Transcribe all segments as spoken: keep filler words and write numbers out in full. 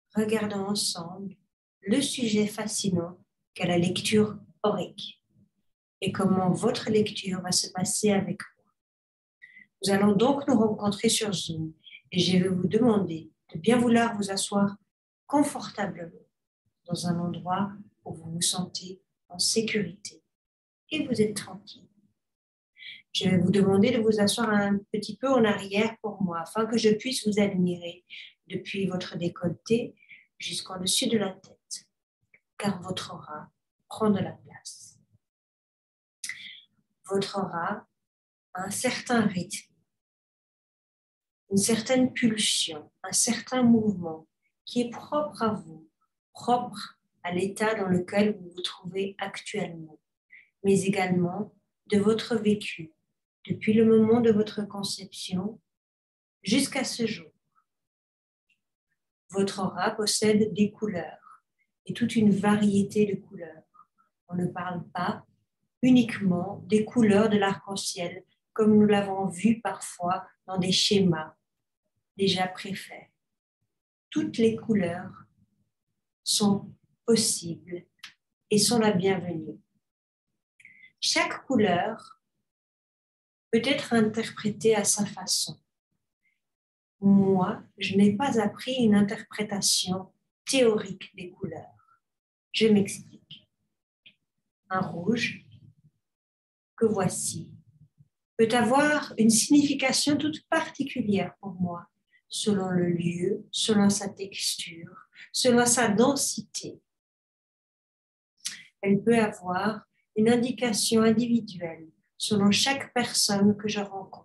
regardons ensemble le sujet fascinant qu'est la lecture aurique et comment votre lecture va se passer avec moi. Nous allons donc nous rencontrer sur Zoom et je vais vous demander de bien vouloir vous asseoir confortablement dans un endroit où vous vous sentez en sécurité et vous êtes tranquille. Je vais vous demander de vous asseoir un petit peu en arrière pour moi afin que je puisse vous admirer depuis votre décolleté jusqu'au-dessus de la tête, car votre aura prend de la place. Votre aura a un certain rythme, une certaine pulsion, un certain mouvement qui est propre à vous, propre à l'état dans lequel vous vous trouvez actuellement, mais également de votre vécu, depuis le moment de votre conception jusqu'à ce jour. Votre aura possède des couleurs et toute une variété de couleurs. On ne parle pas uniquement des couleurs de l'arc-en-ciel comme nous l'avons vu parfois dans des schémas déjà préfaits. Toutes les couleurs sont possibles et sont la bienvenue. Chaque couleur peut être interprétée à sa façon. Moi, je n'ai pas appris une interprétation théorique des couleurs. Je m'explique. Un rouge, que voici, peut avoir une signification toute particulière pour moi, selon le lieu, selon sa texture, selon sa densité. Elle peut avoir une indication individuelle selon chaque personne que je rencontre.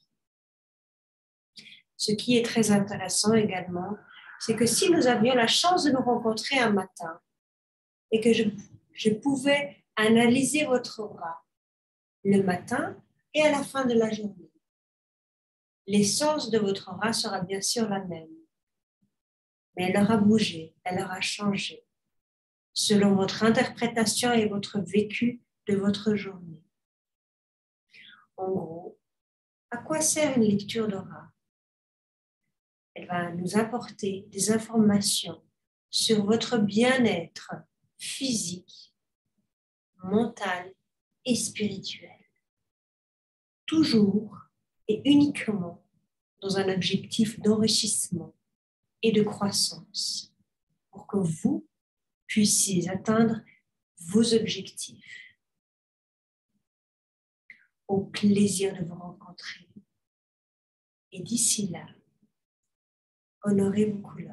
Ce qui est très intéressant également, c'est que si nous avions la chance de nous rencontrer un matin et que je, je pouvais analyser votre aura le matin et à la fin de la journée, l'essence de votre aura sera bien sûr la même, mais elle aura bougé, elle aura changé selon votre interprétation et votre vécu de votre journée. En gros, à quoi sert une lecture d'aura? Elle va nous apporter des informations sur votre bien-être physique, mental et spirituel. Toujours et uniquement dans un objectif d'enrichissement et de croissance pour que vous puissiez atteindre vos objectifs. Au plaisir de vous rencontrer. Et d'ici là, honorez vos couleurs.